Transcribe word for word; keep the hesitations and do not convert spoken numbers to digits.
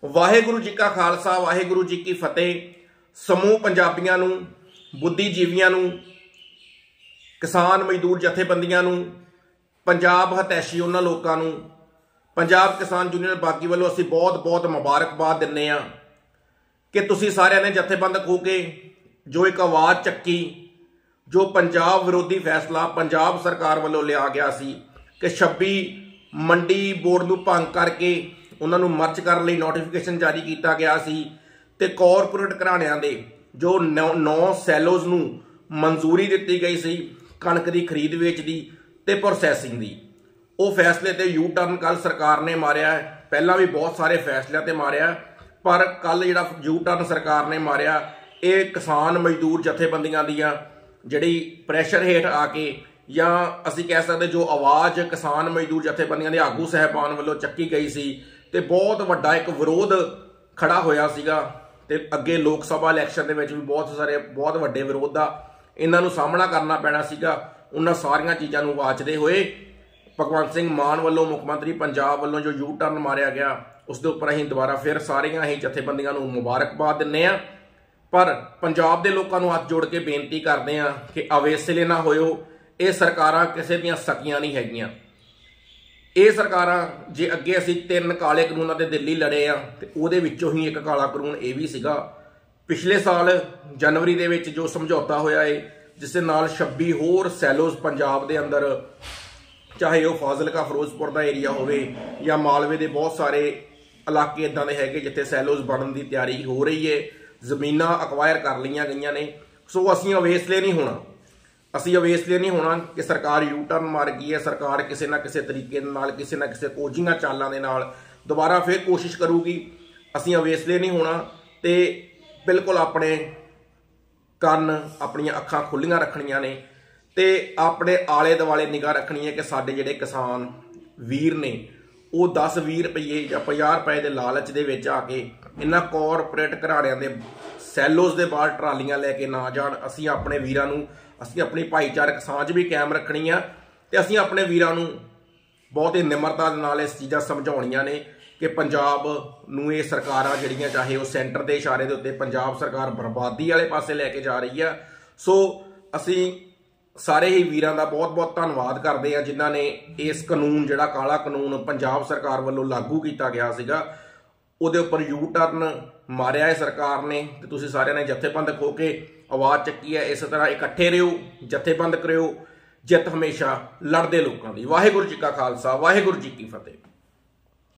ਵਾਹਿਗੁਰੂ ਜੀ ਕਾ ਖਾਲਸਾ ਵਾਹਿਗੁਰੂ ਜੀ ਕੀ ਫਤਿਹ। ਸਮੂਹ ਪੰਜਾਬੀਆਂ ਨੂੰ, ਬੁੱਧੀਜੀਵੀਆਂ ਨੂੰ, ਕਿਸਾਨ ਮਜ਼ਦੂਰ ਜਥੇਬੰਦੀਆਂ ਨੂੰ, ਪੰਜਾਬ ਹਤੈਸ਼ੀ ਉਹਨਾਂ ਲੋਕਾਂ ਨੂੰ ਪੰਜਾਬ ਕਿਸਾਨ ਯੂਨੀਅਨ ਬਾਗੀ ਵੱਲੋਂ ਅਸੀਂ ਬਹੁਤ ਬਹੁਤ ਮੁਬਾਰਕਬਾਦ ਦਿੰਦੇ ਹਾਂ ਕਿ ਤੁਸੀਂ ਸਾਰਿਆਂ ਨੇ ਜਥੇਬੰਦ ਹੋ ਕੇ ਜੋ ਇੱਕ ਆਵਾਜ਼ ਚੱਕੀ, ਜੋ ਪੰਜਾਬ ਵਿਰੋਧੀ ਫੈਸਲਾ ਪੰਜਾਬ ਸਰਕਾਰ ਵੱਲੋਂ ਲਿਆ ਗਿਆ ਸੀ ਕਿ ਛੱਬੀ ਮੰਡੀ ਬੋਰਡ ਨੂੰ ਭੰਗ ਕਰਕੇ ਉਹਨਾਂ ਨੂੰ ਮਰਜ ਕਰਨ ਲਈ ਨੋਟੀਫਿਕੇਸ਼ਨ ਜਾਰੀ ਕੀਤਾ ਗਿਆ ਸੀ ਤੇ ਕਾਰਪੋਰੇਟ ਘਰਾਣਿਆਂ ਦੇ ਜੋ ਨੌ ਸੈਲੋਜ਼ ਨੂੰ ਮਨਜ਼ੂਰੀ ਦਿੱਤੀ ਗਈ ਸੀ ਕਣਕ ਦੀ ਖਰੀਦ ਵੇਚ ਦੀ ਤੇ ਪ੍ਰੋਸੈਸਿੰਗ ਦੀ। ਉਹ ਫੈਸਲੇ ਤੇ ਯੂ ਟਰਨ ਕੱਲ ਸਰਕਾਰ ਨੇ ਮਾਰਿਆ ਹੈ। ਪਹਿਲਾਂ ਵੀ ਬਹੁਤ ਸਾਰੇ ਫੈਸਲਿਆਂ ਤੇ ਮਾਰਿਆ, ਪਰ ਕੱਲ ਜਿਹੜਾ ਯੂ ਟਰਨ ਸਰਕਾਰ ਨੇ ਮਾਰਿਆ ਇਹ ਕਿਸਾਨ ਮਜ਼ਦੂਰ ਜਥੇਬੰਦੀਆਂ ਦੀਆਂ ਜਿਹੜੀ ਪ੍ਰੈਸ਼ਰ ਹੇਠ ਆ ਕੇ, ਜਾਂ ਅਸੀਂ ਕਹਿ ਸਕਦੇ ਜੋ ਆਵਾਜ਼ ਕਿਸਾਨ ਮਜ਼ਦੂਰ ਜਥੇਬੰਦੀਆਂ ਦੇ ਆਗੂ ਸਾਹਿਬਾਨ ਵੱਲੋਂ ਚੱਕੀ ਗਈ ਸੀ ਤੇ ਬਹੁਤ ਵੱਡਾ ਇੱਕ ਵਿਰੋਧ ਖੜਾ ਹੋਇਆ ਸੀਗਾ। ਤੇ ਅੱਗੇ ਲੋਕ ਸਭਾ ਇਲੈਕਸ਼ਨ ਦੇ ਵਿੱਚ ਵੀ ਬਹੁਤ ਸਾਰੇ ਬਹੁਤ ਵੱਡੇ ਵਿਰੋਧ ਦਾ ਇਹਨਾਂ ਨੂੰ ਸਾਹਮਣਾ ਕਰਨਾ ਪੈਣਾ ਸੀਗਾ। ਉਹਨਾਂ ਸਾਰੀਆਂ ਚੀਜ਼ਾਂ ਨੂੰ ਵਾਚਦੇ ਹੋਏ ਭਗਵੰਤ ਸਿੰਘ ਮਾਨ ਵੱਲੋਂ ਮੁੱਖ ਮੰਤਰੀ ਪੰਜਾਬ ਵੱਲੋਂ ਜੋ ਯੂ ਟਰਨ ਮਾਰਿਆ ਗਿਆ ਉਸ ਦੇ ਉੱਪਰ ਅਸੀਂ ਦੁਬਾਰਾ ਫਿਰ ਸਾਰੀਆਂ ਹੀ ਜਥੇਬੰਦੀਆਂ ਨੂੰ ਮੁਬਾਰਕਬਾਦ ਦਿੰਦੇ ਹਾਂ। ਪਰ ਪੰਜਾਬ ਦੇ ਲੋਕਾਂ ਨੂੰ ਹੱਥ ਜੋੜ ਕੇ ਬੇਨਤੀ ਕਰਦੇ ਹਾਂ ਕਿ ਅਵੇਸਲੇ ਨਾ ਹੋਇਓ। ਇਹ ਸਰਕਾਰਾਂ ਕਿਸੇ ਦੀਆਂ ਸਕੀਆਂ ਨਹੀਂ ਹੈਗੀਆਂ। ਇਹ ਸਰਕਾਰਾਂ ਜੇ ਅੱਗੇ ਅਸੀਂ ਤਿੰਨ ਕਾਲੇ ਕਾਨੂੰਨਾਂ ਤੇ ਦਿੱਲੀ ਲੜੇ ਆ ਤੇ ਉਹਦੇ ਵਿੱਚੋਂ ਹੀ ਇੱਕ ਕਾਲਾ ਕਾਨੂੰਨ ਇਹ ਵੀ ਸੀਗਾ। ਪਿਛਲੇ ਸਾਲ ਜਨਵਰੀ ਦੇ ਵਿੱਚ ਜੋ ਸਮਝੌਤਾ ਹੋਇਆ ਏ ਜਿਸ ਦੇ ਨਾਲ ਛੱਬੀ ਹੋਰ ਸੈਲੋਜ਼ ਪੰਜਾਬ ਦੇ ਅੰਦਰ, ਚਾਹੇ ਉਹ ਫਾਜ਼ਿਲਕਾ ਫਿਰੋਜ਼ਪੁਰ ਦਾ ਏਰੀਆ ਹੋਵੇ ਜਾਂ ਮਾਲਵੇ ਦੇ ਬਹੁਤ ਸਾਰੇ ਇਲਾਕੇ ਇਦਾਂ ਦੇ ਹੈਗੇ ਜਿੱਥੇ ਸੈਲੋਜ਼ ਬਣਨ ਦੀ ਤਿਆਰੀ ਹੋ ਰਹੀ ਏ, ਜ਼ਮੀਨਾਂ ਅਕਵਾਇਰ ਕਰ ਲਈਆਂ ਗਈਆਂ ਨੇ। ਸੋ ਅਸੀਂ ਅਵੇਸਲੇ ਨਹੀਂ ਹੋਣਾ ਅਸੀਂ ਅਵੇਸਲੇ ਨਹੀਂ ਹੋਣਾ ਕਿ ਸਰਕਾਰ ਯੂ ਟਰਨ ਮਾਰ ਗਈ ਹੈ। ਸਰਕਾਰ ਕਿਸੇ ਨਾ ਕਿਸੇ ਤਰੀਕੇ ਨਾਲ, ਕਿਸੇ ਨਾ ਕਿਸੇ ਕੋਝੀਆਂ ਚਾਲਾਂ ਦੇ ਨਾਲ ਦੁਬਾਰਾ ਫਿਰ ਕੋਸ਼ਿਸ਼ ਕਰੂਗੀ। ਅਸੀਂ ਅਵੇਸਲੇ ਨਹੀਂ ਹੋਣਾ ਤੇ ਬਿਲਕੁਲ ਆਪਣੇ ਕੰਨ, ਆਪਣੀਆਂ ਅੱਖਾਂ ਖੁੱਲੀਆਂ ਰੱਖਣੀਆਂ ਨੇ ਤੇ ਆਪਣੇ ਆਲੇ ਦੁਆਲੇ ਨਿਗਾਹ ਰੱਖਣੀ ਹੈ ਕਿ ਸਾਡੇ ਜਿਹੜੇ ਕਿਸਾਨ ਵੀਰ ਨੇ ਉਹ ਦਸ ਵੀਹ ਰੁਪਏ ਜਾਂ ਪੰਜਾਹ ਰੁਪਏ ਦੇ ਲਾਲਚ ਦੇ ਵਿੱਚ ਆ ਕੇ ਇਹਨਾਂ ਕਾਰਪੋਰੇਟ ਘਰਾਣਿਆਂ ਦੇ ਸੈਲੋਜ਼ ਦੇ ਬਾਹਰ ਟਰਾਲੀਆਂ ਲੈ ਕੇ ਨਾ ਜਾਣ। ਅਸੀਂ ਆਪਣੇ ਵੀਰਾਂ ਨੂੰ, ਅਸੀਂ ਆਪਣੀ ਭਾਈਚਾਰਕ ਸਾਂਝ ਵੀ ਕਾਇਮ ਰੱਖਣੀ ਆ ਤੇ ਅਸੀਂ ਆਪਣੇ ਵੀਰਾਂ ਨੂੰ ਬਹੁਤ ਹੀ ਨਿਮਰਤਾ ਦੇ ਨਾਲ ਇਸ ਚੀਜ਼ਾਂ ਸਮਝਾਉਣੀਆਂ ਨੇ ਕਿ ਪੰਜਾਬ ਨੂੰ ਇਹ ਸਰਕਾਰਾਂ ਜਿਹੜੀਆਂ, ਚਾਹੇ ਉਹ ਸੈਂਟਰ ਦੇ ਇਸ਼ਾਰੇ ਦੇ ਉੱਤੇ ਪੰਜਾਬ ਸਰਕਾਰ ਬਰਬਾਦੀ ਵਾਲੇ ਪਾਸੇ ਲੈ ਕੇ ਜਾ ਰਹੀ ਆ। ਸੋ ਅਸੀਂ ਸਾਰੇ ਹੀ ਵੀਰਾਂ ਦਾ ਬਹੁਤ ਬਹੁਤ ਧੰਨਵਾਦ ਕਰਦੇ ਆ ਜਿਨ੍ਹਾਂ ਨੇ ਇਸ ਕਾਨੂੰਨ, ਜਿਹੜਾ ਕਾਲਾ ਕਾਨੂੰਨ ਪੰਜਾਬ ਸਰਕਾਰ ਵੱਲੋਂ ਲਾਗੂ ਕੀਤਾ ਗਿਆ ਸੀਗਾ, ਉਹਦੇ ਉੱਪਰ ਯੂ ਟਰਨ ਮਾਰਿਆ ਹੈ ਸਰਕਾਰ ਨੇ। ਤੇ ਤੁਸੀਂ ਸਾਰਿਆਂ ਨੇ ਜਥੇਬੰਦ ਹੋ ਕੇ ਆਵਾਜ਼ ਚੱਕੀ ਹੈ। ਇਸੇ ਤਰ੍ਹਾਂ ਇਕੱਠੇ ਰਹੋ, ਜਥੇਬੰਦ ਕਰਿਓ। ਜਿੱਤ ਹਮੇਸ਼ਾ ਲੜਦੇ ਲੋਕਾਂ ਦੀ। ਵਾਹਿਗੁਰੂ ਜੀ ਕਾ ਖਾਲਸਾ, ਵਾਹਿਗੁਰੂ ਜੀ ਕੀ ਫਤਿਹ।